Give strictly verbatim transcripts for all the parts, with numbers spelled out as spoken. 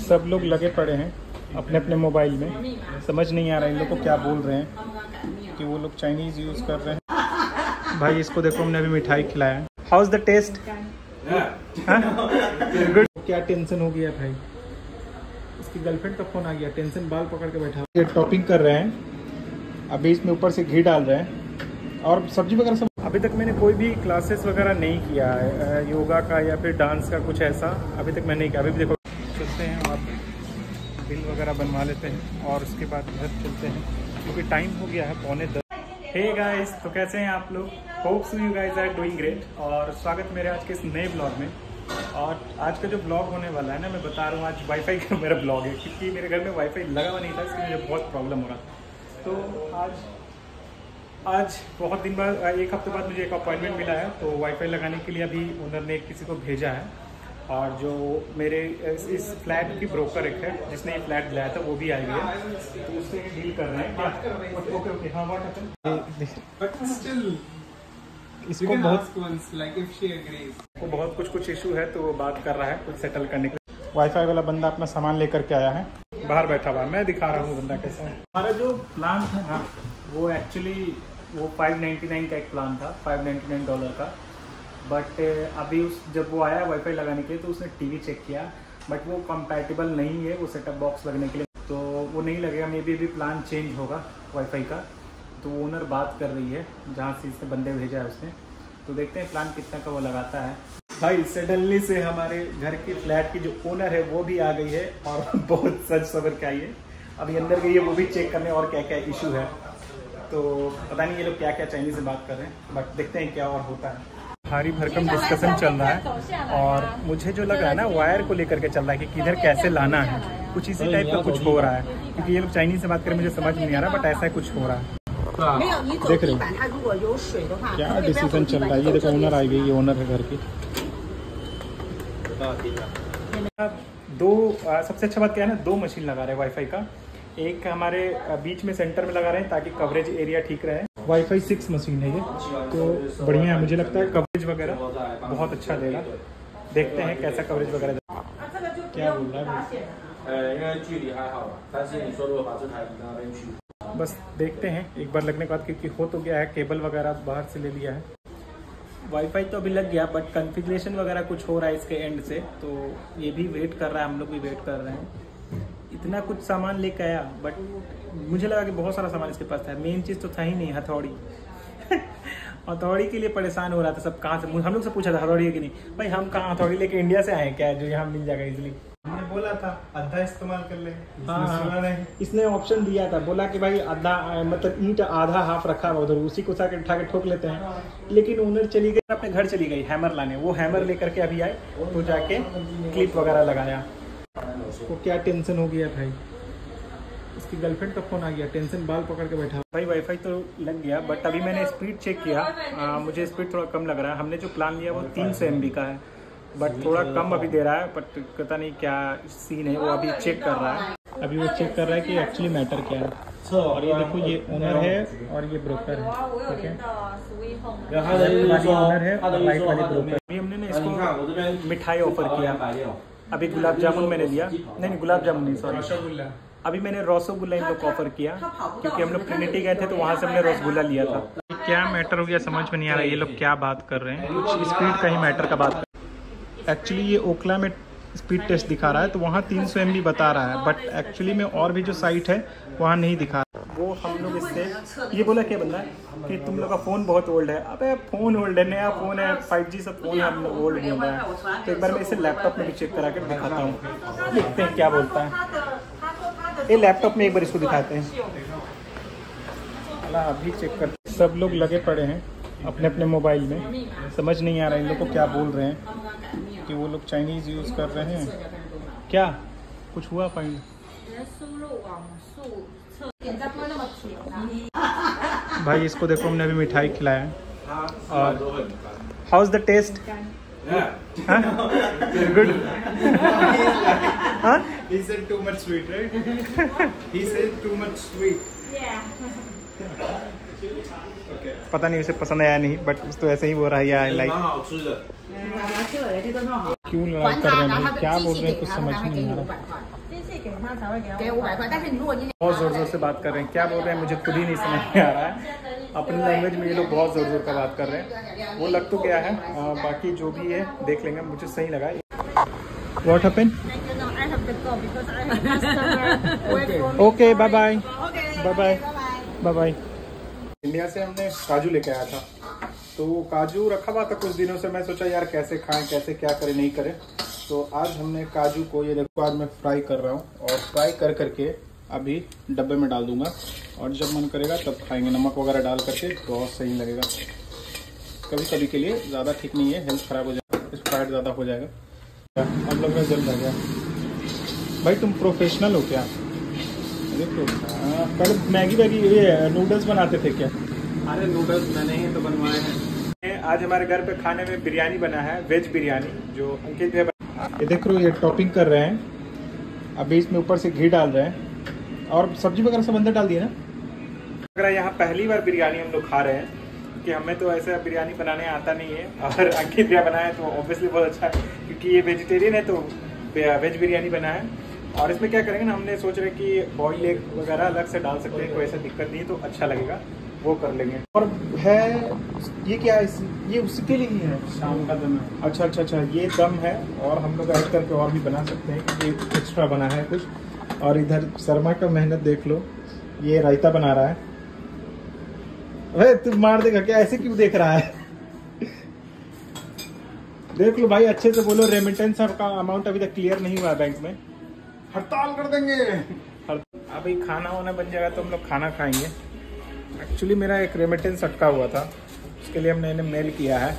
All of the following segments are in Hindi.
सब लोग लगे पड़े हैं अपने अपने मोबाइल में, समझ नहीं आ रहा है इन लोग को क्या बोल रहे हैं कि वो लोग चाइनीज़ यूज़ कर रहे हैं। भाई इसको देखो, हमने अभी मिठाई खिलाया है। How is the taste? Good. क्या टेंशन हो गया भाई, इसकी गर्लफ्रेंड का फ़ोन आ गया, टेंशन बाल पकड़ के बैठा। ये टॉपिंग कर रहे हैं, अभी इसमें ऊपर से घी डाल रहे हैं और सब्जी वगैरह सब। अभी तक मैंने कोई भी क्लासेस वगैरह नहीं किया है योगा का या फिर डांस का, कुछ ऐसा अभी तक मैं नहीं किया। अभी भी देखो चलते हैं और बिल वगैरह बनवा लेते हैं और उसके बाद घर चलते हैं क्योंकि तो टाइम हो गया है पौने दस। हे गाइस, तो कैसे हैं आप लोग? Hopes you guys are doing great और स्वागत मेरे आज के इस नए ब्लॉग में। और आज का जो ब्लॉग होने वाला है ना, मैं बता रहा हूँ आज वाईफाई का मेरा ब्लॉग है क्योंकि मेरे घर में वाईफाई लगा हुआ नहीं था, इसलिए मुझे बहुत प्रॉब्लम हो रहा था। तो आज आज बहुत दिन बाद, एक हफ्ते बाद मुझे एक अपॉइंटमेंट मिला है, तो वाईफाई लगाने के लिए अभी ओनर ने किसी को भेजा है। और जो मेरे इस, इस फ्लैट की ब्रोकर एक है जिसने ये फ्लैट दिलाया था, वो भी आई हुई है, तो उससे डील कर रहे हैं। ओके ओके हाँ बट स्टिल इसको बहुत like if she agrees, वो बहुत कुछ कुछ इशू है, तो वो बात कर रहा है कुछ सेटल करने के लिए। वाईफाई वाला बंदा अपना सामान लेकर के आया है, बाहर बैठा हुआ। मैं दिखा रहा हूँ बंदा कैसा है। हमारा जो प्लान था ना, वो एक्चुअली वो फाइव नाइन्टी नाइन का एक प्लान था, फाइव नाइन्टी नाइन डॉलर का। बट अभी उस जब वो आया वाईफाई लगाने के लिए, तो उसने टीवी चेक किया, बट वो कंपैटिबल नहीं है वो सेटअप बॉक्स लगने के लिए, तो वो नहीं लगेगा। मे बी अभी प्लान चेंज होगा वाईफाई का, तो ओनर बात कर रही है जहाँ से इसने बंदे भेजा है उसने, तो देखते हैं प्लान कितना का वो लगाता है। भाई सडनली से हमारे घर की फ्लैट की जो ओनर है वो भी आ गई है और बहुत सच सबर के आई है। अभी अंदर गई है वो भी चेक करने और क्या क्या इशू है, तो पता नहीं ये लोग क्या क्या चाइनीज से बात कर रहे हैं, बट देखते हैं क्या और होता है। भारी भरकम डिस्कशन चल रहा है और मुझे जो लग रहा है ना, वायर को लेकर के चल रहा है कि किधर कैसे लाना है, कुछ इसी टाइप का कुछ हो रहा है क्योंकि ये लोग चाइनीज से बात करें मुझे समझ नहीं आ रहा, बट ऐसा कुछ हो रहा है। देख रहे हो क्या डिसीजन चल रहा है। ये देखो ओनर आई गई, ये ओनर है घर की। दो सबसे अच्छा बात क्या है ना, दो मशीन लगा रहे हैं वाईफाई का। एक हमारे बीच में सेंटर में लगा रहे हैं ताकि कवरेज एरिया ठीक रहे। वाईफाई सिक्स मशीन है ये, तो बढ़िया है, मुझे लगता है कवरेज वगैरह बहुत अच्छा देगा। देखते हैं कैसा कवरेज वगैरह। क्या बोल रहा है, बस देखते हैं एक बार लगने के बाद, क्योंकि हो तो गया है, केबल वगैरह बाहर से ले लिया है। वाईफाई तो अभी लग गया, बट कॉन्फ़िगरेशन वगैरह कुछ हो रहा है इसके एंड से, तो ये भी वेट कर रहा है, हम लोग भी वेट कर रहे हैं। इतना कुछ सामान लेकर आया, बट मुझे लगा कि बहुत सारा सामान इसके पास था, मेन चीज़ तो था ही नहीं, हथौड़ी। हथौड़ी के लिए परेशान हो रहा था सब, कहाँ से हम लोग से पूछा था हथौड़ी है कि नहीं। भाई हम कहाँ हथौड़ी लेके इंडिया से आए क्या जो यहाँ मिल जाएगा इजिली। हमने बोला था आधा इस्तेमाल कर ले, हाँ हाँ इसने ऑप्शन दिया था, बोला कि भाई आधा मतलब ईंट आधा हाफ रखा हुआ उधर, उसी को उठा के उठा के ठोक लेते हैं। लेकिन ओनर चली गई अपने घर, चली गई हैमर लाने, वो हैमर लेकर के अभी आए, तो जाके क्लिप वगैरह लगाया। उसको क्या टेंशन हो गया भाई, इसकी गर्लफ्रेंड का फोन आ गया, टेंशन बाल पकड़ के बैठा। भाई वाईफाई तो लग गया, बट अभी मैंने स्पीड चेक किया, आ, मुझे स्पीड थोड़ा कम लग रहा है। हमने जो प्लान लिया वो तीन सौ एम बी का है, बट थोड़ा कम अभी दे रहा है, बट पता नहीं क्या सीन है, वो अभी चेक कर रहा है। अभी वो चेक कर रहा है कि एक्चुअली मैटर क्या है। और ये देखो ये ओनर है और ये ब्रोकर है, ठीक है, ओनर है और राइट वाली ब्रोकर। अभी हमने ना इसको मिठाई ऑफर किया, अभी गुलाब जामुन मैंने दिया, नहीं नहीं गुलाब जामुन नहीं, सॉरी रसगुल्ला। अभी मैंने रसगुल्ला इन लोग को ऑफर किया क्योंकि हम लोग ट्रिनिटी गए थे, तो वहाँ से हमने रसगुल्ला लिया था। क्या मैटर हो गया समझ में नहीं आ रहा है, ये लोग क्या बात कर रहे हैं, कुछ स्पीड का ही मैटर का बात कर। एक्चुअली ये ओखला में स्पीड टेस्ट दिखा रहा है, तो वहाँ तीन सौ एम बी बता रहा है, बट एक्चुअली में और भी जो साइट है वहाँ नहीं दिखा। वो हम लोग इससे ये बोला क्या बंदा कि तुम लोग का फ़ोन बहुत ओल्ड है। अबे फ़ोन ओल्ड है, नया फ़ोन है, फाइव जी सब फ़ोन है, हम लोग ओल्ड नहीं हो रहा है। तो एक बार मैं इसे लैपटॉप में भी चेक करा कर दिखाता हूँ, देखते हैं क्या बोलता है। ये लैपटॉप में एक बार इसको दिखाते हैं, अभी चेक करते। सब लोग लगे पड़े हैं अपने अपने मोबाइल में, समझ नहीं आ रहा है इन लोग को क्या बोल रहे हैं कि वो लोग चाइनीज़ यूज़ कर रहे हैं। क्या कुछ हुआ फाइन? भाई इसको देखो, हमने अभी मिठाई खिलाया है और how is the taste? Good. He said too much sweet, right? He said too much sweet. Yeah. पता नहीं उसे पसंद आया नहीं, बट तो ऐसे ही बोल रहा है यार लाइक क्यों लड़ाई कर रहे हैं, क्या बोल रहे हैं कुछ समझ नहीं आ रहा। बहुत जोर जोर से बात कर रहे हैं, क्या बोल रहे हैं मुझे खुद ही नहीं समझ में आ रहा है। अपनी लैंग्वेज में ये लोग बहुत जोर जोर का बात कर रहे हैं, वो लग तो गया है। आ, बाकी जो भी है देख लेंगे, मुझे सही लगा। What happened? Okay bye bye bye bye bye bye. India से हमने काजू लेके आया था, तो वो काजू रखा हुआ था कुछ दिनों से। मैं सोचा यार कैसे खाएं, कैसे क्या करें नहीं करें, तो आज हमने काजू को ये देखो आज मैं फ्राई कर रहा हूँ, और फ्राई कर करके अभी डब्बे में डाल दूंगा, और जब मन करेगा तब खाएंगे। नमक वगैरह डाल करके बहुत सही लगेगा। कभी कभी के लिए ज़्यादा ठीक नहीं है, हेल्थ खराब हो जाएगा, एक्सपायर्ड ज़्यादा हो जाएगा। हम लोग में जल रह गया। भाई तुम प्रोफेशनल हो क्या? देखो कल मैगी वैगी ये नूडल्स बनाते थे क्या? अरे नूडल्स मैंने ही तो बनवाए हैं। आज हमारे घर पे खाने में बिरयानी बना है, वेज बिरयानी, जो अंकित ये देख रहे हो ये टॉपिंग कर रहे हैं। अभी इसमें ऊपर से घी डाल रहे हैं, और सब्जी वगैरह सब अंदर डाल दिया ना। अगर यहाँ पहली बार बिरयानी हम लोग खा रहे हैं, कि हमें तो ऐसा बिरयानी बनाने आता नहीं है, और अंकित भैया बनाया तो ऑब्वियसली बहुत अच्छा है, क्योंकि ये वेजिटेरियन है तो वेज बिरयानी बना है। और इसमें क्या करेंगे ना, हमने सोच रहे कि बॉइल्ड एग वगैरह अलग से डाल सकते हैं, कोई ऐसा दिक्कत नहीं है, तो अच्छा लगेगा, वो कर लेंगे। और है ये क्या है, ये उसके लिए ही है, शाम का दम है। अच्छा अच्छा अच्छा, ये दम है, और हम लोग ऐड करके और भी बना सकते हैं, ये एक्स्ट्रा बना है कुछ। और इधर शर्मा का मेहनत देख लो, ये रायता बना रहा है। अरे तू मार देगा क्या, ऐसे क्यों देख रहा है? देख लो भाई, अच्छे से बोलो। रेमिटेंस का अमाउंट अभी तक क्लियर नहीं हुआ बैंक में, हड़ताल कर देंगे। अभी खाना वाना बन जाएगा तो हम लोग खाना खाएंगे। एक्चुअली मेरा एक रेमिटेंस अटका हुआ था, उसके लिए हमने इन्हें मेल किया है।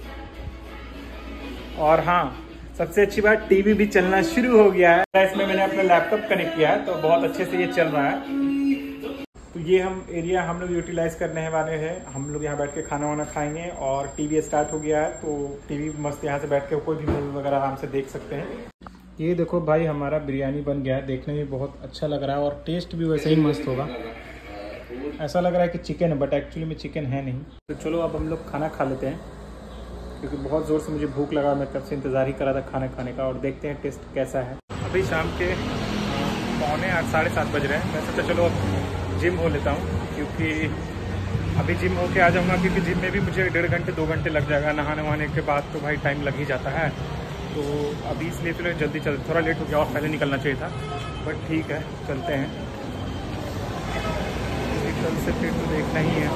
और हाँ, सबसे अच्छी बात, टीवी भी चलना शुरू हो गया है। इसमें मैंने अपना लैपटॉप कनेक्ट किया है, तो बहुत अच्छे से ये चल रहा है। तो ये हम एरिया हम लोग यूटिलाइज करने वाले हैं। हम लोग यहाँ बैठ के खाना वाना खाएंगे, और टीवी स्टार्ट हो गया है, तो टीवी मस्त यहाँ से बैठ के कोई भी मूवी वगैरह आराम से देख सकते हैं। ये देखो भाई, हमारा बिरयानी बन गया है, देखने में बहुत अच्छा लग रहा है, और टेस्ट भी वैसे ही मस्त होगा। ऐसा लग रहा है कि चिकन है, बट एक्चुअली में चिकन है नहीं। तो चलो अब हम लोग खाना खा लेते हैं, क्योंकि बहुत ज़ोर से मुझे भूख लगा। मैं कब से इंतज़ार ही कर रहा था खाना खाने का, और देखते हैं टेस्ट कैसा है। अभी शाम के पौने आठ साढ़े सात बज रहे हैं। मैं सोचा चलो अब जिम हो लेता हूँ, क्योंकि अभी जिम होके आ जाऊँगा, क्योंकि जिम में भी मुझे डेढ़ घंटे दो घंटे लग जाएगा। नहाने वहाने के बाद तो भाई टाइम लग ही जाता है, तो अभी इसलिए फिर जल्दी चल, थोड़ा लेट हो गया, और पहले निकलना चाहिए था, बट ठीक है चलते हैं। कल से फिर तो देखना ही है।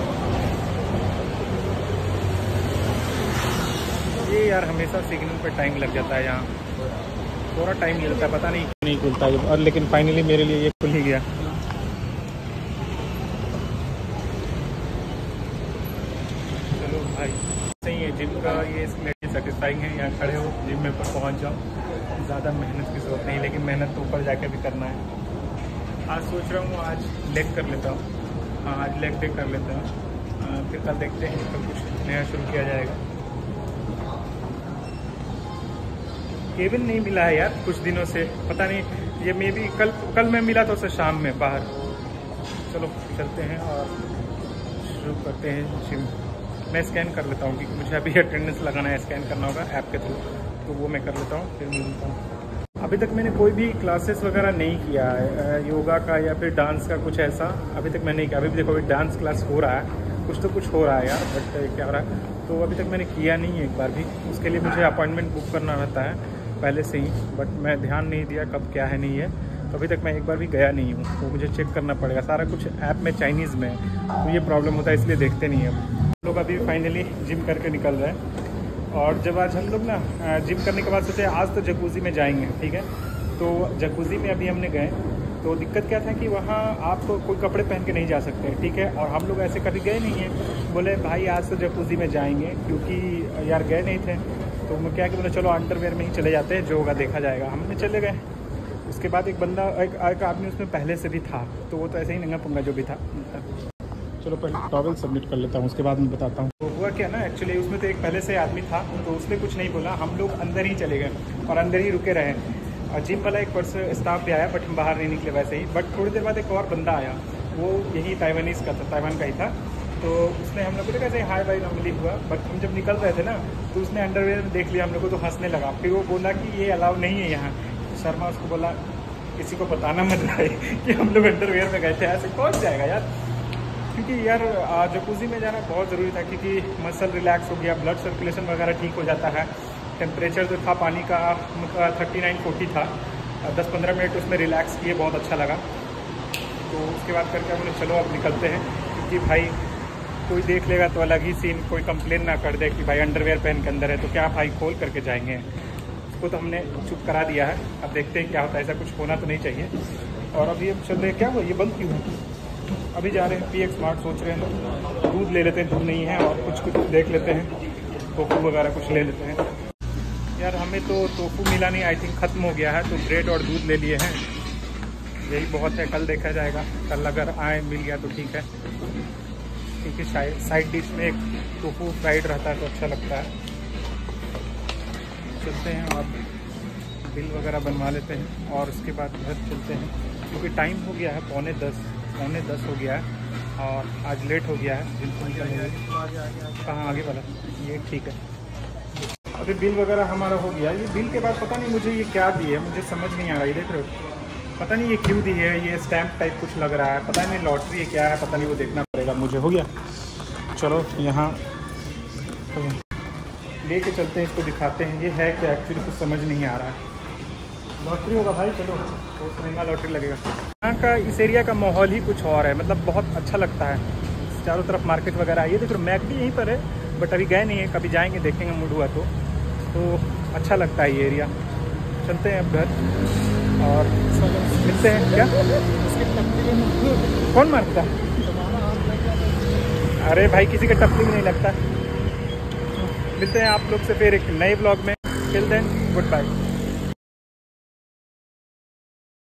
ये यार हमेशा सिग्नल पे टाइम लग जाता है, यहाँ थोड़ा टाइम मिलता है, पता नहीं नहीं खुलता है, और लेकिन फाइनली मेरे लिए ये खुल ही गया। चलो भाई, सही है जिम का, ये इसलिए सेटिस्फाइंग है। यहाँ खड़े हो जिम में पर पहुँच जाओ, ज़्यादा मेहनत की जरूरत नहीं, लेकिन मेहनत तो ऊपर जाके भी करना है। आज सोच रहा हूँ आज लेग कर लेता हूँ। हाँ, आज लेग डे कर लेता हूँ, फिर कल देखते हैं, कल कुछ नया शुरू किया जाएगा। केबिन नहीं मिला है यार कुछ दिनों से, पता नहीं, ये मे बी कल कल मैं मिला था उसे शाम में बाहर। चलो चलते हैं और शुरू करते हैं जिम। मैं स्कैन कर लेता हूँ, क्योंकि मुझे अभी अटेंडेंस लगाना है, स्कैन करना होगा ऐप के थ्रू, तो वो मैं कर लेता हूँ, फिर मिलता हूँ। अभी तक मैंने कोई भी क्लासेस वगैरह नहीं किया है, योगा का या फिर डांस का कुछ ऐसा अभी तक मैंने नहीं किया। अभी भी देखो अभी डांस क्लास हो रहा है, कुछ तो कुछ हो रहा है यार, बट क्या हो रहा है तो अभी तक मैंने किया नहीं है एक बार भी। उसके लिए मुझे अपॉइंटमेंट बुक करना रहता है पहले से ही, बट मैं ध्यान नहीं दिया कब क्या है नहीं है, तो अभी तक मैं एक बार भी गया नहीं हूँ। तो मुझे चेक करना पड़ेगा, सारा कुछ ऐप में चाइनीज़ में है, तो ये प्रॉब्लम होता है, इसलिए देखते नहीं हैं। लोग अभी फाइनली जिम करके निकल रहे हैं, और जब आज हम लोग ना जिम करने के बाद सोचे आज तो जकूज़ी में जाएंगे, ठीक है। तो जकूज़ी में अभी हमने गए, तो दिक्कत क्या था कि वहाँ आप तो कोई कपड़े पहन के नहीं जा सकते, ठीक है। और हम लोग ऐसे कभी गए नहीं हैं, बोले भाई आज तो जकूज़ी में जाएंगे, क्योंकि यार गए नहीं थे, तो मैं क्या कि बोले चलो अंडरवेयर में ही चले जाते हैं, जो होगा देखा जाएगा। हमने चले गए। उसके बाद एक बंदा एक, एक आदमी उसमें पहले से भी था, तो वो तो ऐसे ही नंगा पुंगा जो भी था। चलो पहले टॉवल सबमिट कर लेता हूँ, उसके बाद मैं बताता हूँ। तो हुआ क्या ना, एक्चुअली उसमें तो एक पहले से आदमी था, तो उसने कुछ नहीं बोला, हम लोग अंदर ही चले गए और अंदर ही रुके रहे। और जिम वाला एक पर्सन स्टाफ भी आया, बट हम बाहर नहीं निकले वैसे ही। बट थोड़ी देर बाद एक और बंदा आया, वो यही ताइवानीज़ का था, ताइवान का ही था। तो तो उसने हम लोग को कैसे हाई बाई नॉर्मली हुआ, बट हम जब निकल रहे थे ना तो उसने अंडरवेयर में देख लिया हम लोग को तो हंसने लगा। फिर वो बोला कि ये अलाउ नहीं है यहाँ। तो शर्मा उसको बोला किसी को बताना मत भाई कि हम लोग अंडरवेयर में गए थे, ऐसे पहुँच जाएगा यार। क्योंकि यार जकूज़ी में जाना बहुत ज़रूरी था, क्योंकि मसल रिलैक्स हो गया, ब्लड सर्कुलेशन वगैरह ठीक हो जाता है। टेम्परेचर जो था पानी का थर्टी नाइन फोर्टी था, दस पंद्रह मिनट उसमें रिलैक्स किए, बहुत अच्छा लगा। तो उसके बाद करके हम लोग चलो अब निकलते हैं, क्योंकि भाई कोई देख लेगा तो अलग ही सीन, कोई कंप्लेन ना कर दे कि भाई अंडरवेयर पहन के अंदर है, तो क्या भाई खोल करके जाएंगे। उसको तो हमने चुप करा दिया है, अब देखते हैं क्या होता है। ऐसा कुछ होना तो नहीं चाहिए। और अभी हम चल रहे हैं, क्या हुआ ये बंद क्यों है? अभी जा रहे हैं पी एक्स स्मार्ट, सोच रहे हैं दूध ले लेते हैं, दूध नहीं है, और कुछ कुछ देख लेते हैं, टोफू वगैरह कुछ ले लेते हैं। यार हमें तो टोफू मिला नहीं, आई थिंक ख़त्म हो गया है, तो ब्रेड और दूध ले लिए हैं, यही बहुत है। कल देखा जाएगा, कल अगर आए मिल गया तो ठीक है, क्योंकि शायद साइड डिश में एक टोफू फ्राइड रहता है तो अच्छा लगता है। चलते हैं और बिल वगैरह बनवा लेते हैं और उसके बाद घर चलते हैं, क्योंकि टाइम हो गया है पौने दस पौने दस हो गया है और आज लेट हो गया है। बिल्कुल कहाँ आगे वाला ये ठीक है। अभी बिल वगैरह हमारा हो गया। ये बिल के बाद पता नहीं मुझे ये क्या दिए, मुझे समझ नहीं आ रहा। ये देख रहे हो, पता नहीं ये क्यों दी है, ये स्टैम्प टाइप कुछ लग रहा है, पता नहीं लॉटरी है क्या है, पता नहीं, वो देखना पड़ेगा मुझे। हो गया, चलो यहाँ तो लेके चलते हैं, इसको दिखाते हैं ये है क्या, एक्चुअली कुछ समझ नहीं आ रहा है। लॉटरी होगा भाई, चलो बहुत महंगा लॉटरी लगेगा। यहाँ का इस एरिया का माहौल ही कुछ और है, मतलब बहुत अच्छा लगता है। चारों तरफ मार्केट वगैरह है, ये देखो मैकडी यहीं पर है, बट अभी गए नहीं है, कभी जाएंगे देखेंगे मूड हुआ तो तो अच्छा लगता है ये एरिया। चलते हैं अब घर और मिलते हैं। क्या कौन मारता है? अरे भाई किसी का टपली भी नहीं लगता। मिलते हैं आप लोग से फिर एक नए ब्लॉग में। Till then good bye.